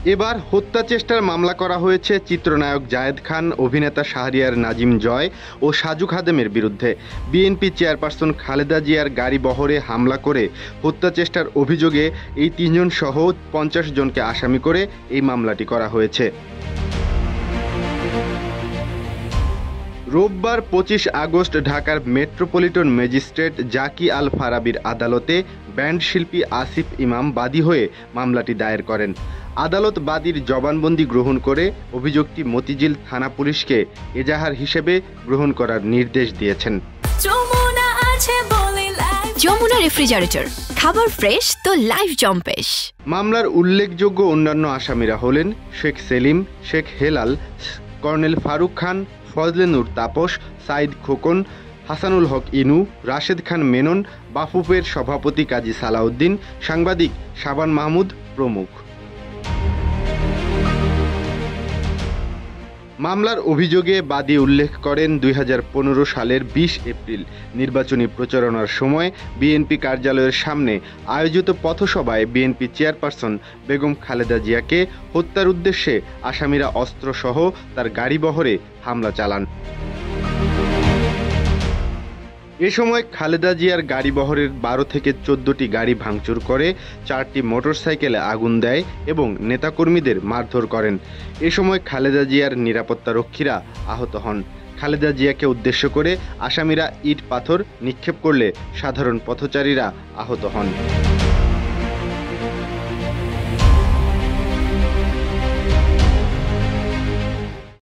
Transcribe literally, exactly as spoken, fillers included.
এবার হত্যা চেষ্টার মামলা করা হয়েছে চিত্রনায়ক জায়েদ খান, অভিনেতা শাহরিয়ার নাজিম জয় ও সাজু খাদেমের বিরুদ্ধে। বিএনপি চেয়ারপারসন খালেদা জিয়ার গাড়ি বহরে হামলা করে হত্যা চেষ্টার অভিযোগে এই তিনজন সহ পঞ্চাশ জনকে আসামি করে এই মামলাটি করা হয়েছে। রোববার পঁচিশ আগস্ট ঢাকার মেট্রোপলিটন ম্যাজিস্ট্রেট জাকি আল ফারাবীর আদালতে ব্যান্ড শিল্পী আসিফ ইমাম বাদী হয়ে মামলাটি দায়ের করেন। আদালত বাদীর জবানবন্দি গ্রহণ করে অভিযোগটি মতিঝিল থানা পুলিশকে এজাহার হিসেবে গ্রহণ করার নির্দেশ দিয়েছেন। যমুনা রেফ্রিজারেটর, খাবার ফ্রেশ তো লাইফ জম্পেশ। মামলার উল্লেখযোগ্য অন্যান্য আসামিরা হলেন শেখ সেলিম, শেখ হেলাল, কর্নেল ফারুক খান, ফজলে নূর তাপস, সাইদ খোকন, হাসানুল হক ইনু, রাশেদ খান মেনন, বাফুফের সভাপতি কাজী সালাউদ্দিন, সাংবাদিক শাবান মাহমুদ প্রমুখ। মামলার অভিযোগে বাদী উল্লেখ করেন দুই হাজার পনেরো সালের বিশ এপ্রিল নির্বাচনী প্রচারণার সময় বিএনপি কার্যালয়ের সামনে আয়োজিত পথসভায় বিএনপি চেয়ারপারসন বেগম খালেদা জিয়াকে হত্যার উদ্দেশ্যে আসামিরা অস্ত্রসহ তার গাড়িবহরে হামলা চালান। এ সময় খালেদা জিয়ার গাড়িবহরের বারো থেকে চোদ্দটি গাড়ি ভাঙচুর করে, চারটি মোটরসাইকেলে আগুন দেয় এবং নেতাকর্মীদের মারধর করেন। এ সময় খালেদা জিয়ার নিরাপত্তারক্ষীরা আহত হন। খালেদা জিয়াকে উদ্দেশ্য করে আসামিরা ইট পাথর নিক্ষেপ করলে সাধারণ পথচারীরা আহত হন।